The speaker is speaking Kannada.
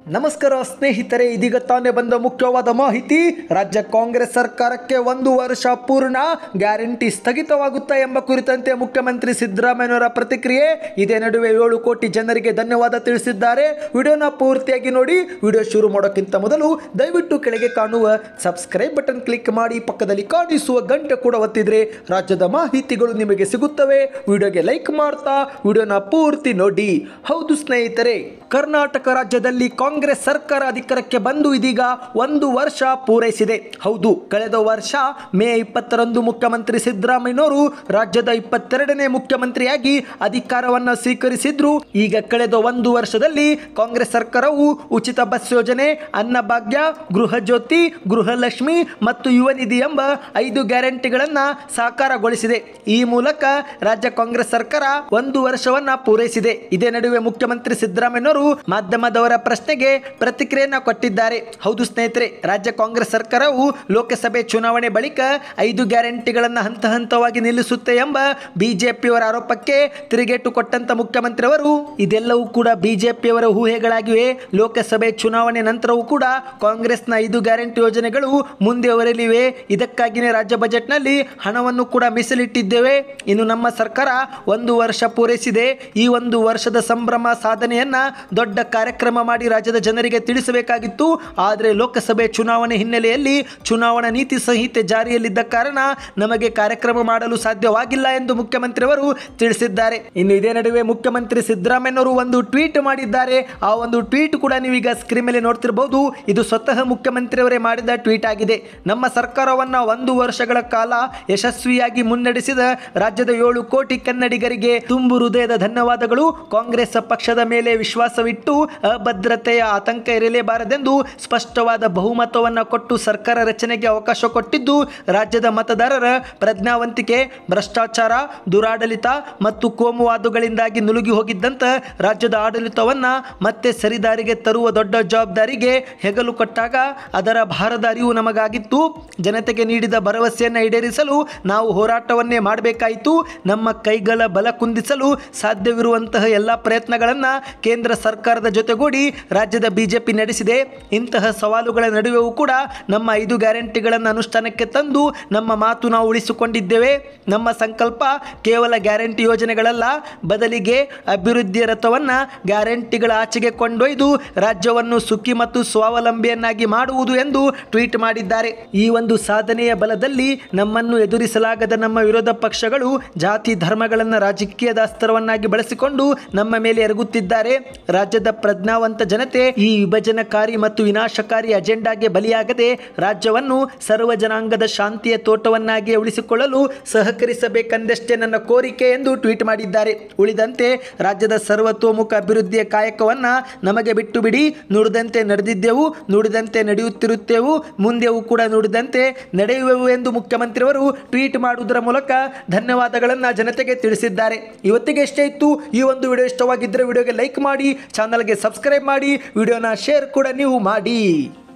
ನಮಸ್ಕಾರ ಸ್ನೇಹಿತರೆ, ಇದೀಗ ತಾನೇ ಬಂದ ಮುಖ್ಯವಾದ ಮಾಹಿತಿ. ರಾಜ್ಯ ಕಾಂಗ್ರೆಸ್ ಸರ್ಕಾರಕ್ಕೆ 1 ವರ್ಷ ಪೂರ್ಣ, ಗ್ಯಾರಂಟಿ ಸ್ಥಗಿತವಾಗುತ್ತಾ ಎಂಬ ಕುರಿತಂತೆ ಮುಖ್ಯಮಂತ್ರಿ ಸಿದ್ದರಾಮಯ್ಯನವರ ಪ್ರತಿಕ್ರಿಯೆ. ಇದೇ ನಡುವೆ 7 ಕೋಟಿ ಜನರಿಗೆ ಧನ್ಯವಾದ ತಿಳಿಸಿದ್ದಾರೆ. ವಿಡಿಯೋನ ಪೂರ್ತಿಯಾಗಿ ನೋಡಿ. ವಿಡಿಯೋ ಶುರು ಮಾಡೋಕ್ಕಿಂತ ಮೊದಲು ದಯವಿಟ್ಟು ಕೆಳಗೆ ಕಾಣುವ ಸಬ್ಸ್ಕ್ರೈಬ್ ಬಟನ್ ಕ್ಲಿಕ್ ಮಾಡಿ, ಪಕ್ಕದಲ್ಲಿ ಕಾಣಿಸುವ ಗಂಟೆ ಕೂಡ ಒತ್ತಿದ್ರೆ ರಾಜ್ಯದ ಮಾಹಿತಿಗಳು ನಿಮಗೆ ಸಿಗುತ್ತವೆ. ವಿಡಿಯೋಗೆ ಲೈಕ್ ಮಾಡ್ತಾ ವಿಡಿಯೋನ ಪೂರ್ತಿ ನೋಡಿ. ಹೌದು ಸ್ನೇಹಿತರೆ, ಕರ್ನಾಟಕ ರಾಜ್ಯದಲ್ಲಿ ಕಾಂಗ್ರೆಸ್ ಸರ್ಕಾರ ಅಧಿಕಾರಕ್ಕೆ ಬಂದು ಇದೀಗ 1 ವರ್ಷ ಪೂರೈಸಿದೆ. ಹೌದು, ಕಳೆದ ವರ್ಷ ಮೇ 20ರಂದು ಮುಖ್ಯಮಂತ್ರಿ ಸಿದ್ದರಾಮಯ್ಯನವರು ರಾಜ್ಯದ 22ನೇ ಮುಖ್ಯಮಂತ್ರಿಯಾಗಿ ಅಧಿಕಾರವನ್ನು ಸ್ವೀಕರಿಸಿದ್ರು. ಈಗ ಕಳೆದ 1 ವರ್ಷದಲ್ಲಿ ಕಾಂಗ್ರೆಸ್ ಸರ್ಕಾರವು ಉಚಿತ ಬಸ್ ಯೋಜನೆ, ಅನ್ನಭಾಗ್ಯ, ಗೃಹ ಜ್ಯೋತಿ, ಗೃಹಲಕ್ಷ್ಮಿ ಮತ್ತು ಯುವ ನಿಧಿ ಎಂಬ 5 ಗ್ಯಾರಂಟಿಗಳನ್ನು ಸಾಕಾರಗೊಳಿಸಿದೆ. ಈ ಮೂಲಕ ರಾಜ್ಯ ಕಾಂಗ್ರೆಸ್ ಸರ್ಕಾರ 1 ವರ್ಷವನ್ನ ಪೂರೈಸಿದೆ. ಇದೇ ನಡುವೆ ಮುಖ್ಯಮಂತ್ರಿ ಸಿದ್ದರಾಮಯ್ಯನವರು ಮಾಧ್ಯಮದವರ ಪ್ರಶ್ನೆಗೆ ಪ್ರತಿಕ್ರಿಯೆಯನ್ನು ಕೊಟ್ಟಿದ್ದಾರೆ. ಹೌದು ಸ್ನೇಹಿತರೆ, ರಾಜ್ಯ ಕಾಂಗ್ರೆಸ್ ಸರ್ಕಾರವು ಲೋಕಸಭೆ ಚುನಾವಣೆ ಬಳಿಕ 5 ಗ್ಯಾರಂಟಿಗಳನ್ನು ಹಂತ ಹಂತವಾಗಿ ನಿಲ್ಲಿಸುತ್ತೆ ಎಂಬ ಬಿಜೆಪಿಯವರ ಆರೋಪಕ್ಕೆ ತಿರುಗೇಟು ಕೊಟ್ಟಂತ ಮುಖ್ಯಮಂತ್ರಿ ಅವರು, ಇದೆಲ್ಲವೂ ಕೂಡ ಬಿಜೆಪಿಯವರ ಊಹೆಗಳಾಗಿವೆ. ಲೋಕಸಭೆ ಚುನಾವಣೆ ನಂತರವೂ ಕೂಡ ಕಾಂಗ್ರೆಸ್ನ 5 ಗ್ಯಾರಂಟಿ ಯೋಜನೆಗಳು ಮುಂದೆ ಹೊರಲಿವೆ. ಇದಕ್ಕಾಗಿಯೇ ರಾಜ್ಯ ಬಜೆಟ್ನಲ್ಲಿ ಹಣವನ್ನು ಕೂಡ ಮೀಸಲಿಟ್ಟಿದ್ದೇವೆ. ಇನ್ನು ನಮ್ಮ ಸರ್ಕಾರ 1 ವರ್ಷ ಪೂರೈಸಿದೆ. ಈ 1 ವರ್ಷದ ಸಂಭ್ರಮ ಸಾಧನೆಯನ್ನ ದೊಡ್ಡ ಕಾರ್ಯಕ್ರಮ ಮಾಡಿ ರಾಜ್ಯದ ಜನರಿಗೆ ತಿಳಿಸಬೇಕಾಗಿತ್ತು. ಆದರೆ ಲೋಕಸಭೆ ಚುನಾವಣೆ ಹಿನ್ನೆಲೆಯಲ್ಲಿ ಚುನಾವಣಾ ನೀತಿ ಸಂಹಿತೆ ಜಾರಿಯಲ್ಲಿದ್ದ ಕಾರಣ ನಮಗೆ ಕಾರ್ಯಕ್ರಮ ಮಾಡಲು ಸಾಧ್ಯವಾಗಿಲ್ಲ ಎಂದು ಮುಖ್ಯಮಂತ್ರಿಯವರು ತಿಳಿಸಿದ್ದಾರೆ. ಇನ್ನು ಇದೇ ನಡುವೆ ಮುಖ್ಯಮಂತ್ರಿ ಸಿದ್ದರಾಮಯ್ಯನವರು ಒಂದು ಟ್ವೀಟ್ ಮಾಡಿದ್ದಾರೆ. ಆ ಒಂದು ಟ್ವೀಟ್ ಕೂಡ ನೀವೀಗ ಸ್ಕ್ರೀನ್ ಮೇಲೆ ನೋಡ್ತಿರಬಹುದು. ಇದು ಸ್ವತಃ ಮುಖ್ಯಮಂತ್ರಿಯವರೇ ಮಾಡಿದ ಟ್ವೀಟ್ ಆಗಿದೆ. ನಮ್ಮ ಸರ್ಕಾರವನ್ನ 1 ವರ್ಷಗಳ ಕಾಲ ಯಶಸ್ವಿಯಾಗಿ ಮುನ್ನಡೆಸಿದ ರಾಜ್ಯದ 7 ಕೋಟಿ ಕನ್ನಡಿಗರಿಗೆ ತುಂಬು ಹೃದಯದ ಧನ್ಯವಾದಗಳು. ಕಾಂಗ್ರೆಸ್ ಪಕ್ಷದ ಮೇಲೆ ವಿಶ್ವಾಸವಿಟ್ಟು ಅಭದ್ರತೆಯ ಆತಂಕ ಇರಲೇಬಾರದೆಂದು ಸ್ಪಷ್ಟವಾದ ಬಹುಮತವನ್ನು ಕೊಟ್ಟು ಸರ್ಕಾರ ರಚನೆಗೆ ಅವಕಾಶ ಕೊಟ್ಟಿದ್ದು ರಾಜ್ಯದ ಮತದಾರರ ಪ್ರಜ್ಞಾವಂತಿಕೆ, ಭ್ರಷ್ಟಾಚಾರ, ದುರಾಡಳಿತ ಮತ್ತು ಕೋಮುವಾದಗಳಿಂದಾಗಿ ನುಲುಗಿ ಹೋಗಿದ್ದಂತ ರಾಜ್ಯದ ಆಡಳಿತವನ್ನ ಮತ್ತೆ ಸರಿದಾರಿಗೆ ತರುವ ದೊಡ್ಡ ಜವಾಬ್ದಾರಿಗೆ ಹೆಗಲು ಕೊಟ್ಟಾಗ ಅದರ ಭಾರದ ಅರಿವು ನಮಗಾಗಿತ್ತು. ಜನತೆಗೆ ನೀಡಿದ ಭರವಸೆಯನ್ನು ಈಡೇರಿಸಲು ನಾವು ಹೋರಾಟವನ್ನೇ ಮಾಡಬೇಕಾಯಿತು. ನಮ್ಮ ಕೈಗಳ ಬಲ ಕುಂದಿಸಲು ಸಾಧ್ಯವಿರುವಂತಹ ಎಲ್ಲ ಪ್ರಯತ್ನಗಳನ್ನು ಕೇಂದ್ರ ಸರ್ಕಾರದ ಜೊತೆಗೂಡಿ ರಾಜ್ಯದ ಬಿಜೆಪಿ ನಡೆಸಿದೆ. ಇಂತಹ ಸವಾಲುಗಳ ನಡುವೆಯೂ ಕೂಡ ನಮ್ಮ 5 ಗ್ಯಾರಂಟಿಗಳನ್ನು ಅನುಷ್ಠಾನಕ್ಕೆ ತಂದು ನಮ್ಮ ಮಾತು ನಾವು ಉಳಿಸಿಕೊಂಡಿದ್ದೇವೆ. ನಮ್ಮ ಸಂಕಲ್ಪ ಕೇವಲ ಗ್ಯಾರಂಟಿ ಯೋಜನೆಗಳಲ್ಲ, ಬದಲಿಗೆ ಅಭಿವೃದ್ಧಿಯ ರಥವನ್ನು ಗ್ಯಾರಂಟಿಗಳ ಆಚೆಗೆ ಕೊಂಡೊಯ್ದು ರಾಜ್ಯವನ್ನು ಸುಖಿ ಮತ್ತು ಸ್ವಾವಲಂಬಿಯನ್ನಾಗಿ ಮಾಡುವುದು ಎಂದು ಟ್ವೀಟ್ ಮಾಡಿದ್ದಾರೆ. ಈ ಒಂದು ಸಾಧನೆಯ ಬಲದಲ್ಲಿ ನಮ್ಮನ್ನು ಎದುರಿಸಲಾಗದ ನಮ್ಮ ವಿರೋಧ ಪಕ್ಷಗಳು ಜಾತಿ ಧರ್ಮಗಳನ್ನು ರಾಜಕೀಯದ ಅಸ್ತ್ರವನ್ನಾಗಿ ಬಳಸಿಕೊಂಡು ನಮ್ಮ ಮೇಲೆ ಎರಗುತ್ತಿದ್ದಾರೆ. ರಾಜ್ಯದ ಪ್ರಜ್ಞಾವಂತ ಜನತೆ ಈ ವಿಭಜನಕಾರಿ ಮತ್ತು ವಿನಾಶಕಾರಿ ಅಜೆಂಡಾಗೆ ಬಲಿಯಾಗದೆ ರಾಜ್ಯವನ್ನು ಸರ್ವ ಜನಾಂಗದ ಶಾಂತಿಯ ತೋಟವನ್ನಾಗಿ ಉಳಿಸಿಕೊಳ್ಳಲು ಸಹಕರಿಸಬೇಕೆಂದಷ್ಟೇ ನನ್ನ ಕೋರಿಕೆ ಎಂದು ಟ್ವೀಟ್ ಮಾಡಿದ್ದಾರೆ. ಉಳಿದಂತೆ ರಾಜ್ಯದ ಸರ್ವತೋಮುಖ ಅಭಿವೃದ್ಧಿಯ ಕಾಯಕವನ್ನು ನಮಗೆ ಬಿಟ್ಟು ಬಿಡಿ. ನುಡಿದಂತೆ ನಡೆದಿದ್ದೆವು, ನುಡಿದಂತೆ ನಡೆಯುತ್ತಿರುತ್ತೇವು, ಮುಂದೆಯೂ ಕೂಡ ನುಡಿದಂತೆ ನಡೆಯುವೆವು ಎಂದು ಮುಖ್ಯಮಂತ್ರಿಯವರು ಟ್ವೀಟ್ ಮಾಡುವುದರ ಮೂಲಕ ಧನ್ಯವಾದಗಳನ್ನು ಜನತೆಗೆ ತಿಳಿಸಿದ್ದಾರೆ. ಇವತ್ತಿಗೆ ಇಷ್ಟೇ ಇತ್ತು. ಈ ಒಂದು ವಿಡಿಯೋ ಇಷ್ಟವಾಗಿದ್ದರೆ ವಿಡಿಯೋಗೆ ಲೈಕ್ ಮಾಡಿ, ಚಾನಲ್ಗೆ ಸಬ್ಸ್ಕ್ರೈಬ್ ಮಾಡಿ, ವಿಡಿಯೋನ ಶೇರ್ ಕೂಡ ನೀವು ಮಾಡಿ.